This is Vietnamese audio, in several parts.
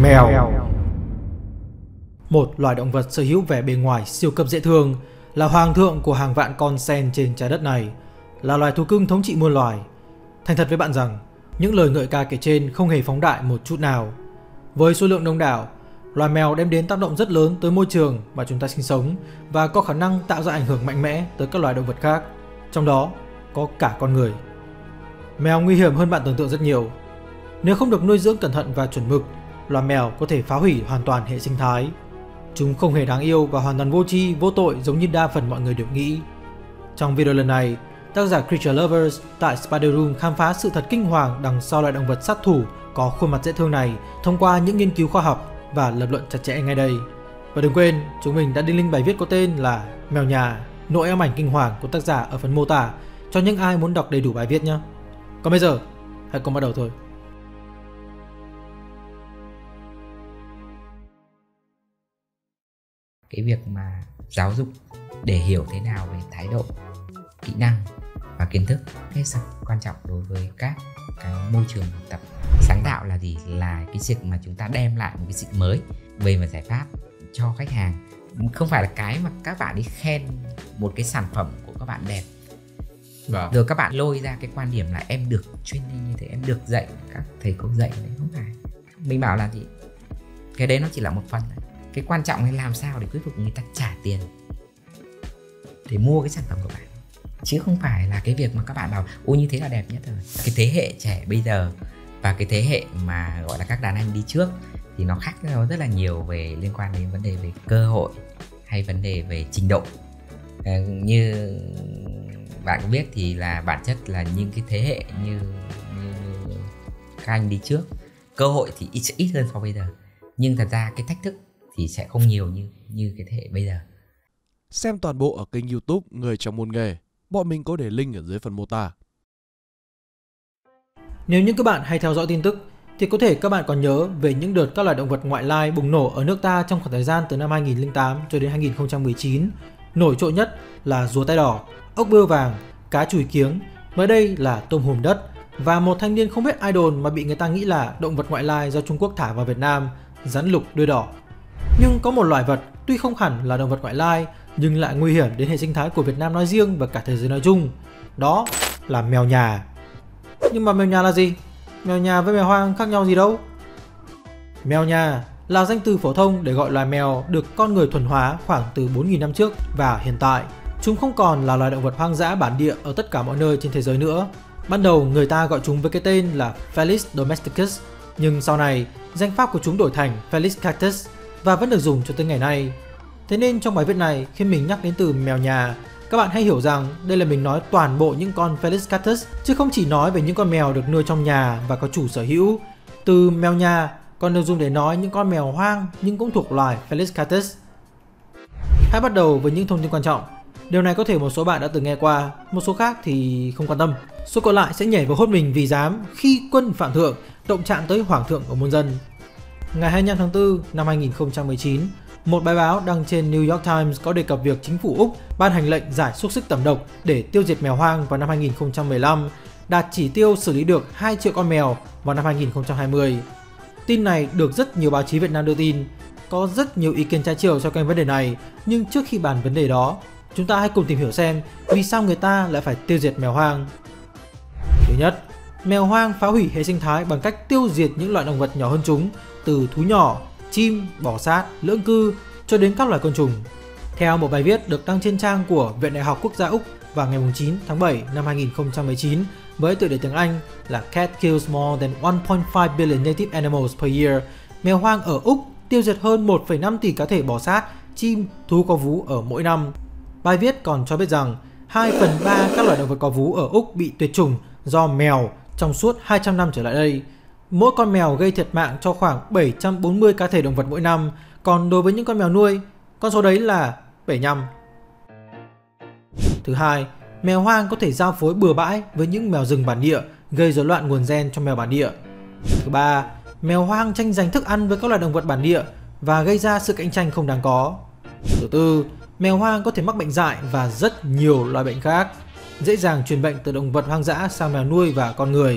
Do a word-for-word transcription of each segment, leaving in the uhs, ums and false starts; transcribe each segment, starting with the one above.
Mèo. Một loài động vật sở hữu vẻ bề ngoài siêu cấp dễ thương, là hoàng thượng của hàng vạn con sen trên trái đất này, là loài thú cưng thống trị muôn loài. Thành thật với bạn rằng, những lời ngợi ca kể trên không hề phóng đại một chút nào. Với số lượng đông đảo, loài mèo đem đến tác động rất lớn tới môi trường mà chúng ta sinh sống và có khả năng tạo ra ảnh hưởng mạnh mẽ tới các loài động vật khác, trong đó có cả con người. Mèo nguy hiểm hơn bạn tưởng tượng rất nhiều. Nếu không được nuôi dưỡng cẩn thận và chuẩn mực, loài mèo có thể phá hủy hoàn toàn hệ sinh thái. Chúng không hề đáng yêu và hoàn toàn vô tri, vô tội giống như đa phần mọi người đều nghĩ. Trong video lần này, tác giả Creature Lovers tại Spider Room khám phá sự thật kinh hoàng đằng sau loài động vật sát thủ có khuôn mặt dễ thương này thông qua những nghiên cứu khoa học và lập luận chặt chẽ ngay đây. Và đừng quên, chúng mình đã đính link bài viết có tên là Mèo nhà, nỗi ám ảnh kinh hoàng của tác giả ở phần mô tả cho những ai muốn đọc đầy đủ bài viết nhé. Còn bây giờ, hãy cùng bắt đầu thôi. Cái việc mà giáo dục để hiểu thế nào về thái độ, kỹ năng và kiến thức hết sức quan trọng đối với các cái môi trường học tập. Sáng tạo là gì? Là cái việc mà chúng ta đem lại một cái sự mới về một giải pháp cho khách hàng. Không phải là cái mà các bạn đi khen một cái sản phẩm của các bạn đẹp, vâng, rồi các bạn lôi ra cái quan điểm là em được training như thế, em được dạy, các thầy cô dạy. Đấy không phải. Mình bảo là gì? Cái đấy nó chỉ là một phần thôi. Cái quan trọng là làm sao để thuyết phục người ta trả tiền để mua cái sản phẩm của bạn, chứ không phải là cái việc mà các bạn bảo ôi như thế là đẹp nhất rồi. Cái thế hệ trẻ bây giờ và cái thế hệ mà gọi là các đàn anh đi trước thì nó khác nhau rất là nhiều về liên quan đến vấn đề về cơ hội hay vấn đề về trình độ. À, như bạn có biết thì là bản chất là những cái thế hệ như, như, như các anh đi trước, cơ hội thì ít, ít hơn so với bây giờ, nhưng thật ra cái thách thức thì sẽ không nhiều như như cái thế hệ bây giờ. Xem toàn bộ ở kênh YouTube Người trong môn nghề. Bọn mình có để link ở dưới phần mô tả. Nếu như các bạn hay theo dõi tin tức thì có thể các bạn còn nhớ về những đợt các loài động vật ngoại lai bùng nổ ở nước ta trong khoảng thời gian từ năm hai nghìn không trăm lẻ tám cho đến hai nghìn không trăm mười chín. Nổi trội nhất là rùa tai đỏ, ốc bươu vàng, cá chùi kiếng, mới đây là tôm hùm đất và một thanh niên không biết ai đồn mà bị người ta nghĩ là động vật ngoại lai do Trung Quốc thả vào Việt Nam, rắn lục đuôi đỏ. Nhưng có một loài vật tuy không hẳn là động vật ngoại lai nhưng lại nguy hiểm đến hệ sinh thái của Việt Nam nói riêng và cả thế giới nói chung. Đó là mèo nhà. Nhưng mà mèo nhà là gì? Mèo nhà với mèo hoang khác nhau gì đâu? Mèo nhà là danh từ phổ thông để gọi loài mèo được con người thuần hóa khoảng từ bốn nghìn năm trước và hiện tại. Chúng không còn là loài động vật hoang dã bản địa ở tất cả mọi nơi trên thế giới nữa. Ban đầu người ta gọi chúng với cái tên là Felis domesticus, nhưng sau này danh pháp của chúng đổi thành Felis catus và vẫn được dùng cho tới ngày nay. Thế nên trong bài viết này, khi mình nhắc đến từ mèo nhà, các bạn hãy hiểu rằng đây là mình nói toàn bộ những con Felis catus, chứ không chỉ nói về những con mèo được nuôi trong nhà và có chủ sở hữu. Từ mèo nhà còn được dùng để nói những con mèo hoang nhưng cũng thuộc loài Felis catus. Hãy bắt đầu với những thông tin quan trọng. Điều này có thể một số bạn đã từng nghe qua, một số khác thì không quan tâm. Số còn lại sẽ nhảy vào hốt mình vì dám khi quân phạm thượng động chạm tới hoàng thượng của muôn dân. Ngày hai mươi lăm tháng tư năm hai nghìn không trăm mười chín, một bài báo đăng trên New York Times có đề cập việc chính phủ Úc ban hành lệnh giải xúc xích tẩm độc để tiêu diệt mèo hoang vào năm hai nghìn không trăm mười lăm, đạt chỉ tiêu xử lý được hai triệu con mèo vào năm hai nghìn không trăm hai mươi. Tin này được rất nhiều báo chí Việt Nam đưa tin. Có rất nhiều ý kiến trái chiều xoay quanh vấn đề này, nhưng trước khi bàn vấn đề đó, chúng ta hãy cùng tìm hiểu xem vì sao người ta lại phải tiêu diệt mèo hoang. Thứ nhất, mèo hoang phá hủy hệ sinh thái bằng cách tiêu diệt những loại động vật nhỏ hơn chúng, từ thú nhỏ, chim, bò sát, lưỡng cư cho đến các loài côn trùng. Theo một bài viết được đăng trên trang của Viện Đại học Quốc gia Úc vào ngày chín tháng bảy năm hai nghìn không trăm mười chín với tựa đề tiếng Anh là Cat kills more than one point five billion native animals per year, mèo hoang ở Úc tiêu diệt hơn một phẩy năm tỷ cá thể bò sát, chim, thú có vú ở mỗi năm. Bài viết còn cho biết rằng hai phần ba các loài động vật có vú ở Úc bị tuyệt chủng do mèo trong suốt hai trăm năm trở lại đây. Mỗi con mèo gây thiệt mạng cho khoảng bảy trăm bốn mươi cá thể động vật mỗi năm, còn đối với những con mèo nuôi, con số đấy là bảy mươi lăm. Thứ hai, mèo hoang có thể giao phối bừa bãi với những mèo rừng bản địa, gây rối loạn nguồn gen cho mèo bản địa. Thứ ba, mèo hoang tranh giành thức ăn với các loài động vật bản địa và gây ra sự cạnh tranh không đáng có. Thứ tư, mèo hoang có thể mắc bệnh dại và rất nhiều loại bệnh khác, dễ dàng truyền bệnh từ động vật hoang dã sang mèo nuôi và con người.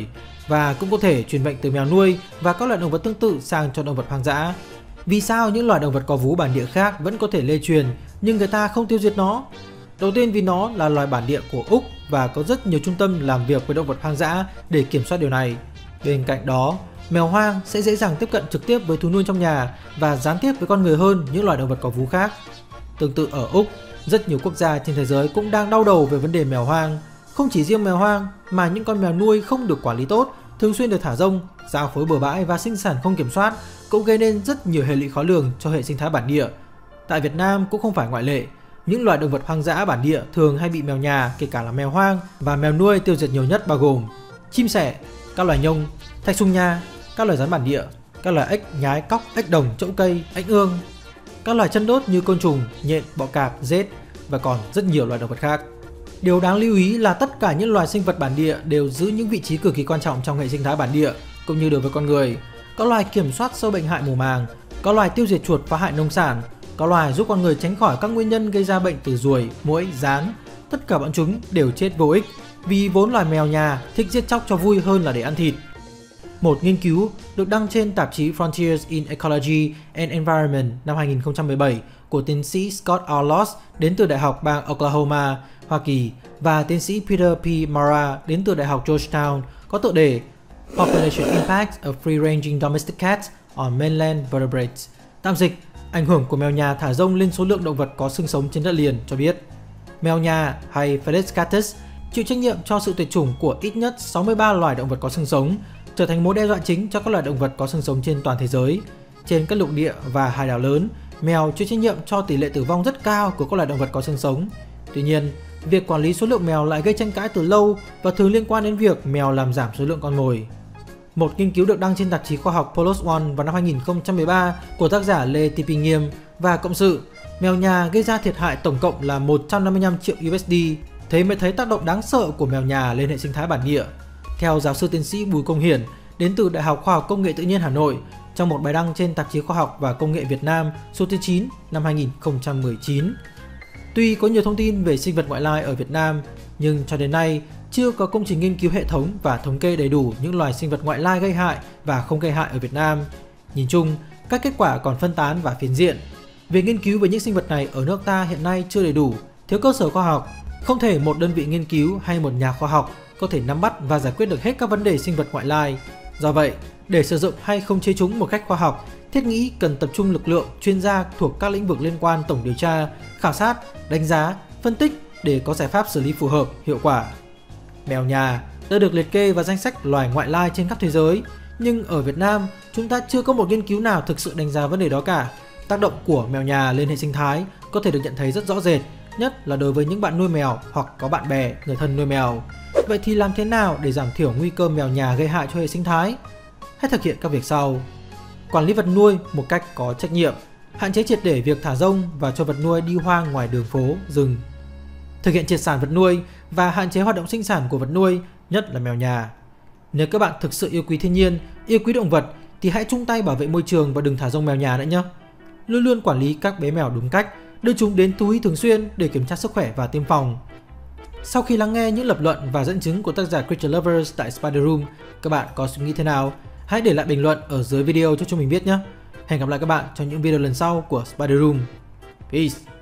và cũng có thể truyền bệnh từ mèo nuôi và các loại động vật tương tự sang cho động vật hoang dã. Vì sao những loài động vật có vú bản địa khác vẫn có thể lây truyền nhưng người ta không tiêu diệt nó? Đầu tiên vì nó là loài bản địa của Úc và có rất nhiều trung tâm làm việc với động vật hoang dã để kiểm soát điều này. Bên cạnh đó, mèo hoang sẽ dễ dàng tiếp cận trực tiếp với thú nuôi trong nhà và gián tiếp với con người hơn những loài động vật có vú khác. Tương tự ở Úc, rất nhiều quốc gia trên thế giới cũng đang đau đầu về vấn đề mèo hoang. Không chỉ riêng mèo hoang mà những con mèo nuôi không được quản lý tốt, thường xuyên được thả rông, giao phối bừa bãi và sinh sản không kiểm soát cũng gây nên rất nhiều hệ lụy khó lường cho hệ sinh thái bản địa. Tại Việt Nam cũng không phải ngoại lệ. Những loài động vật hoang dã bản địa thường hay bị mèo nhà, kể cả là mèo hoang và mèo nuôi tiêu diệt nhiều nhất bao gồm chim sẻ, các loài nhông, thạch sùng nha, các loài rắn bản địa, các loài ếch nhái, cóc, ếch đồng, trỗng cây, ếch ương, các loài chân đốt như côn trùng, nhện, bọ cạp, rết và còn rất nhiều loài động vật khác. Điều đáng lưu ý là tất cả những loài sinh vật bản địa đều giữ những vị trí cực kỳ quan trọng trong hệ sinh thái bản địa cũng như đối với con người. Có loài kiểm soát sâu bệnh hại mùa màng, có loài tiêu diệt chuột phá hại nông sản, có loài giúp con người tránh khỏi các nguyên nhân gây ra bệnh từ ruồi, muỗi, gián. Tất cả bọn chúng đều chết vô ích vì vốn loài mèo nhà thích giết chóc cho vui hơn là để ăn thịt. Một nghiên cứu được đăng trên tạp chí Frontiers in Ecology and Environment năm hai nghìn không trăm mười bảy của tiến sĩ Scott R. Loss đến từ Đại học bang Oklahoma, Hoa Kỳ và tiến sĩ Peter P. Mara đến từ Đại học Georgetown có tựa đề Population Impact of Free-Ranging Domestic Cats on Mainland Vertebrates. Tạm dịch, ảnh hưởng của mèo nhà thả rông lên số lượng động vật có xương sống trên đất liền cho biết mèo nhà hay Felis catus chịu trách nhiệm cho sự tuyệt chủng của ít nhất sáu mươi ba loài động vật có xương sống, trở thành mối đe dọa chính cho các loài động vật có xương sống trên toàn thế giới. Trên các lục địa và hải đảo lớn, mèo chịu trách nhiệm cho tỷ lệ tử vong rất cao của các loài động vật có xương sống. Tuy nhiên, việc quản lý số lượng mèo lại gây tranh cãi từ lâu và thường liên quan đến việc mèo làm giảm số lượng con mồi. Một nghiên cứu được đăng trên tạp chí khoa học PLOS One vào năm hai nghìn không trăm mười ba của tác giả Lê Thị Phi Nghiêm và cộng sự, mèo nhà gây ra thiệt hại tổng cộng là một trăm năm mươi lăm triệu u ét đê, thế mới thấy tác động đáng sợ của mèo nhà lên hệ sinh thái bản địa. Theo giáo sư tiến sĩ Bùi Công Hiển đến từ Đại học Khoa học Công nghệ Tự nhiên Hà Nội trong một bài đăng trên tạp chí Khoa học và Công nghệ Việt Nam số thứ chín năm hai nghìn không trăm mười chín. Tuy có nhiều thông tin về sinh vật ngoại lai ở Việt Nam, nhưng cho đến nay chưa có công trình nghiên cứu hệ thống và thống kê đầy đủ những loài sinh vật ngoại lai gây hại và không gây hại ở Việt Nam. Nhìn chung, các kết quả còn phân tán và phiến diện. Việc nghiên cứu về những sinh vật này ở nước ta hiện nay chưa đầy đủ, thiếu cơ sở khoa học. Không thể một đơn vị nghiên cứu hay một nhà khoa học có thể nắm bắt và giải quyết được hết các vấn đề sinh vật ngoại lai. Do vậy, để sử dụng hay khống chế chúng một cách khoa học, thiết nghĩ cần tập trung lực lượng chuyên gia thuộc các lĩnh vực liên quan tổng điều tra, khảo sát, đánh giá, phân tích để có giải pháp xử lý phù hợp, hiệu quả. Mèo nhà đã được liệt kê vào danh sách loài ngoại lai trên khắp thế giới, nhưng ở Việt Nam chúng ta chưa có một nghiên cứu nào thực sự đánh giá vấn đề đó cả. Tác động của mèo nhà lên hệ sinh thái có thể được nhận thấy rất rõ rệt, nhất là đối với những bạn nuôi mèo hoặc có bạn bè, người thân nuôi mèo. Vậy thì làm thế nào để giảm thiểu nguy cơ mèo nhà gây hại cho hệ sinh thái? Hãy thực hiện các việc sau. Quản lý vật nuôi một cách có trách nhiệm, hạn chế triệt để việc thả rông và cho vật nuôi đi hoang ngoài đường phố, rừng. Thực hiện triệt sản vật nuôi và hạn chế hoạt động sinh sản của vật nuôi, nhất là mèo nhà. Nếu các bạn thực sự yêu quý thiên nhiên, yêu quý động vật thì hãy chung tay bảo vệ môi trường và đừng thả rông mèo nhà nữa nhé. Luôn luôn quản lý các bé mèo đúng cách, đưa chúng đến thú y thường xuyên để kiểm tra sức khỏe và tiêm phòng. Sau khi lắng nghe những lập luận và dẫn chứng của tác giả Creature Lovers tại Spider Room, các bạn có suy nghĩ thế nào? Hãy để lại bình luận ở dưới video cho chúng mình biết nhé. Hẹn gặp lại các bạn trong những video lần sau của Spider Room. Peace!